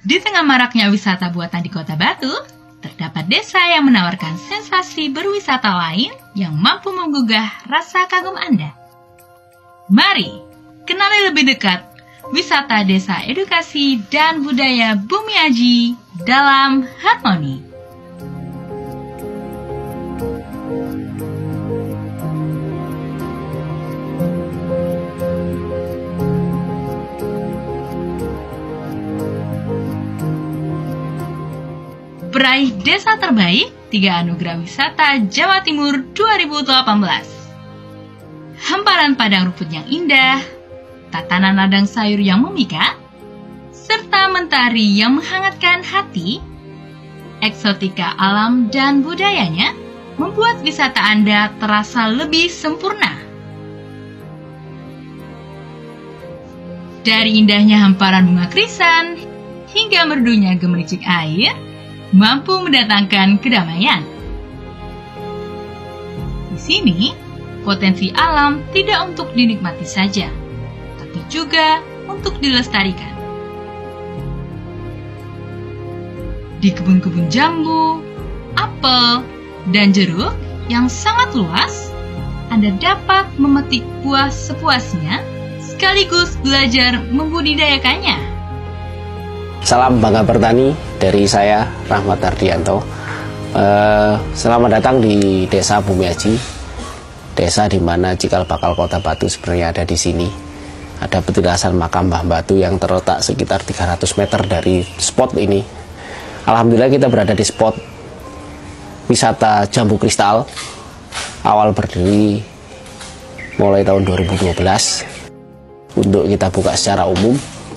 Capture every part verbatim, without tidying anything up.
Di tengah maraknya wisata buatan di Kota Batu, terdapat desa yang menawarkan sensasi berwisata lain yang mampu menggugah rasa kagum Anda. Mari kenali lebih dekat wisata Desa Edukasi dan Budaya Bumi Aji dalam Harmoni. Peraih Desa Terbaik tiga Anugerah Wisata Jawa Timur dua ribu delapan belas. Hamparan padang rumput yang indah, tatanan ladang sayur yang memikat, serta mentari yang menghangatkan hati, eksotika alam dan budayanya membuat wisata Anda terasa lebih sempurna. Dari indahnya hamparan bunga krisan hingga merdunya gemericik air, mampu mendatangkan kedamaian. Di sini, potensi alam tidak untuk dinikmati saja, tapi juga untuk dilestarikan. Di kebun-kebun jambu, apel, dan jeruk yang sangat luas, Anda dapat memetik buah sepuasnya sekaligus belajar membudidayakannya. Salam bangga bertani dari saya, Rahmat Ardianto. Uh, selamat datang di Desa Bumi Aji, desa di mana cikal bakal Kota Batu sebenarnya ada di sini. Ada petilasan makam Mbah Batu yang terletak sekitar tiga ratus meter dari spot ini. Alhamdulillah kita berada di spot wisata Jambu Kristal. Awal berdiri mulai tahun dua ribu dua belas untuk kita buka secara umum.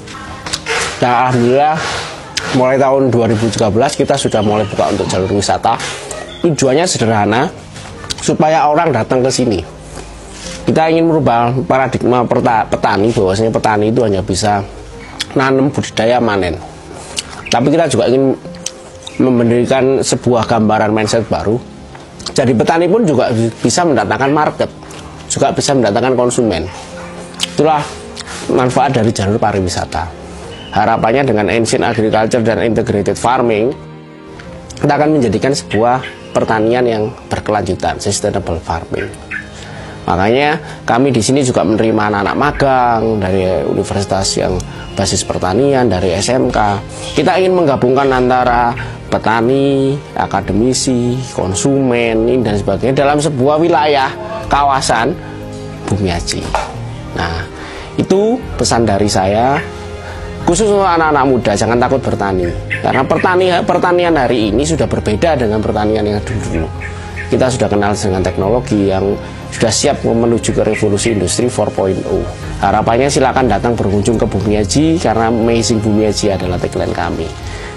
Nah, alhamdulillah mulai tahun dua ribu tiga belas kita sudah mulai buka untuk jalur wisata. Tujuannya sederhana, supaya orang datang ke sini. Kita ingin merubah paradigma petani, bahwasanya petani itu hanya bisa nanam, budidaya, manen. Tapi kita juga ingin memberikan sebuah gambaran mindset baru. Jadi petani pun juga bisa mendatangkan market, juga bisa mendatangkan konsumen. Itulah manfaat dari jalur pariwisata. Harapannya dengan ancient agriculture dan integrated farming, kita akan menjadikan sebuah pertanian yang berkelanjutan, sustainable farming. Makanya kami di sini juga menerima anak-anak magang dari universitas yang basis pertanian, dari S M K. Kita ingin menggabungkan antara petani, akademisi, konsumen, dan sebagainya dalam sebuah wilayah kawasan Bumi Aji. Nah, itu pesan dari saya. Khusus untuk anak-anak muda, jangan takut bertani. Karena pertanian, pertanian hari ini sudah berbeda dengan pertanian yang dulu. Kita sudah kenal dengan teknologi yang sudah siap menuju ke revolusi industri empat titik nol. Harapannya silakan datang berkunjung ke Bumi Aji, karena Amazing Bumi Aji adalah tagline kami.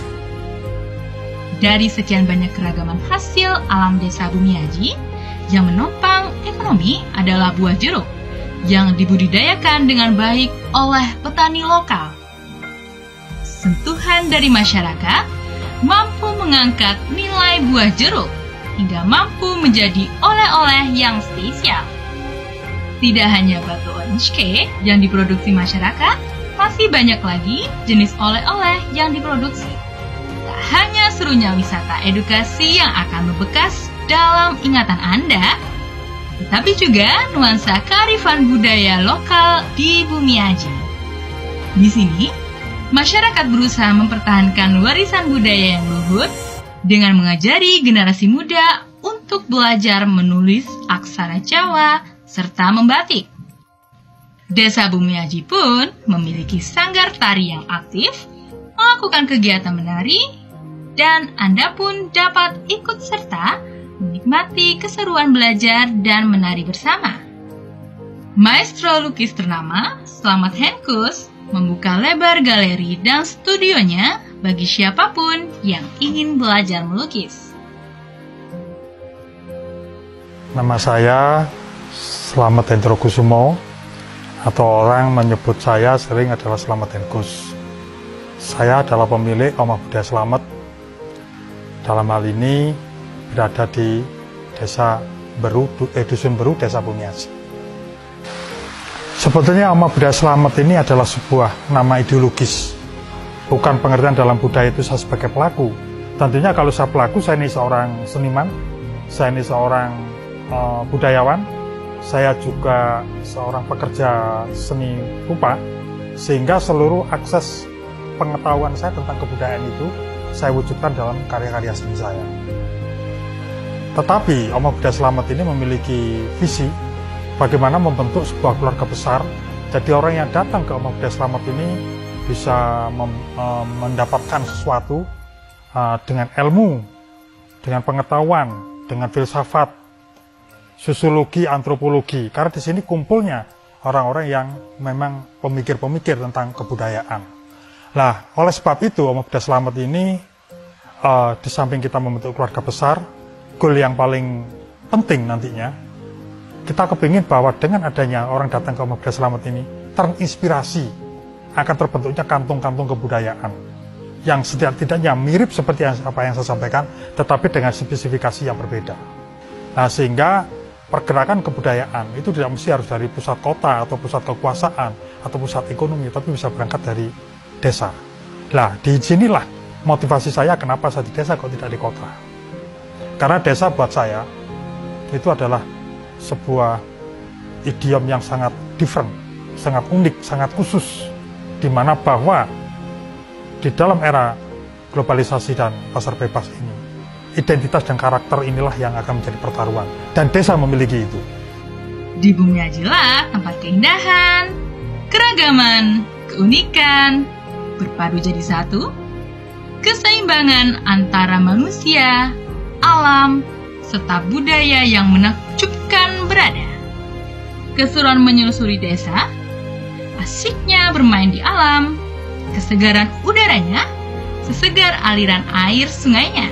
Dari sekian banyak keragaman hasil alam Desa Bumi Aji, yang menopang ekonomi adalah buah jeruk, yang dibudidayakan dengan baik oleh petani lokal. Sentuhan dari masyarakat mampu mengangkat nilai buah jeruk hingga mampu menjadi oleh-oleh yang spesial. Tidak hanya batu orange cake yang diproduksi masyarakat, masih banyak lagi jenis oleh-oleh yang diproduksi. Tak hanya serunya wisata edukasi yang akan membekas dalam ingatan Anda, tetapi juga nuansa kearifan budaya lokal di Bumi Aji. Di sini, masyarakat berusaha mempertahankan warisan budaya yang luhur dengan mengajari generasi muda untuk belajar menulis aksara Jawa serta membatik. Desa Bumi Aji pun memiliki sanggar tari yang aktif, melakukan kegiatan menari, dan Anda pun dapat ikut serta menikmati keseruan belajar dan menari bersama. Maestro lukis ternama, Slamet Henkus, membuka lebar galeri dan studionya bagi siapapun yang ingin belajar melukis. Nama saya Slamet Hendro Kusumo, atau orang menyebut saya sering adalah Slamet Henkus. Saya adalah pemilik Omah Budaya Slamet. Dalam hal ini berada di Desa Beru, eh, Dusun Beru, Desa Bumi Aji. Sebetulnya Omah Budaya Slamet ini adalah sebuah nama ideologis Bukan pengertian dalam budaya itu saya sebagai pelaku. Tentunya kalau saya pelaku, saya ini seorang seniman, saya ini seorang uh, budayawan, saya juga seorang pekerja seni rupa, sehingga seluruh akses pengetahuan saya tentang kebudayaan itu saya wujudkan dalam karya-karya seni saya. Tetapi Oma Budaya Slamet ini memiliki visi bagaimana membentuk sebuah keluarga besar. Jadi orang yang datang ke Oma Budaya Slamet ini bisa mem, uh, mendapatkan sesuatu uh, dengan ilmu, dengan pengetahuan, dengan filsafat, sosiologi, antropologi. Karena di sini kumpulnya orang-orang yang memang pemikir-pemikir tentang kebudayaan. Nah, oleh sebab itu Oma Budaya Slamet ini uh, di samping kita membentuk keluarga besar, goal yang paling penting nantinya, kita kepingin bahwa dengan adanya orang datang ke Oma Budaya Slamet ini terinspirasi akan terbentuknya kantung-kantung kebudayaan yang setidak-tidaknya mirip seperti yang, apa yang saya sampaikan, tetapi dengan spesifikasi yang berbeda. Nah, sehingga pergerakan kebudayaan itu tidak mesti harus dari pusat kota atau pusat kekuasaan atau pusat ekonomi, tapi bisa berangkat dari desa. Nah, di sinilah motivasi saya kenapa saya di desa kok tidak di kota. Karena desa buat saya itu adalah sebuah idiom yang sangat different, sangat unik, sangat khusus, di mana bahwa di dalam era globalisasi dan pasar bebas ini, identitas dan karakter inilah yang akan menjadi pertaruhan, dan desa memiliki itu. Di Bumi Ajilah, tempat keindahan, keragaman, keunikan, berpadu jadi satu, keseimbangan antara manusia, alam, serta budaya yang menakjubkan berada. Keseruan menyusuri desa, asiknya bermain di alam, kesegaran udaranya, sesegar aliran air sungainya.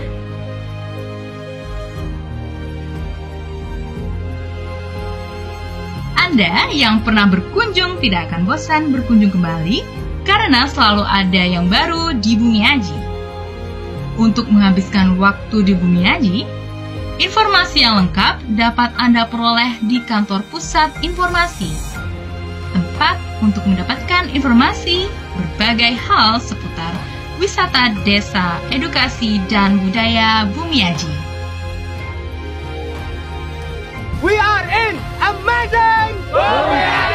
Anda yang pernah berkunjung tidak akan bosan berkunjung kembali, karena selalu ada yang baru di Bumi Aji. Untuk menghabiskan waktu di Bumi Aji, informasi yang lengkap dapat Anda peroleh di kantor pusat informasi, tempat untuk mendapatkan informasi berbagai hal seputar wisata desa, edukasi, dan budaya Bumi Aji. We are in amazing Bumi Aji!